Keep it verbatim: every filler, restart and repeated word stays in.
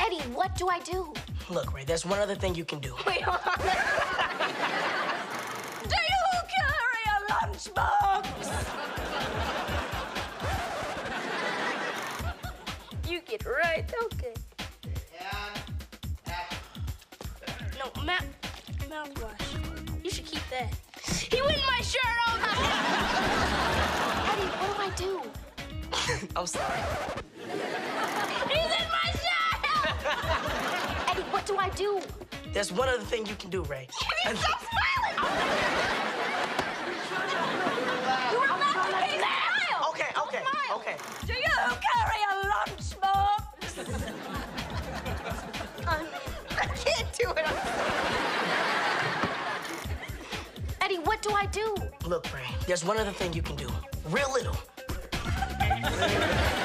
Eddie, what do I do? Look, Ray, there's one other thing you can do. Wait, hold on. Do you carry a lunchbox? You get right, okay. No, mouth, mouthwash. You should keep that. He went in my shirt all the time. Eddie, what do I do? I'm sorry. He's in my shirt! Eddie, what do I do? There's one other thing you can do, Ray. Can you stop smiling? You were laughing. Hey, smile. Okay, okay, Smile. okay. Do you carry a lunchbox? I can't do it. Eddie, what do I do? Look, Ray, there's one other thing you can do. Real little.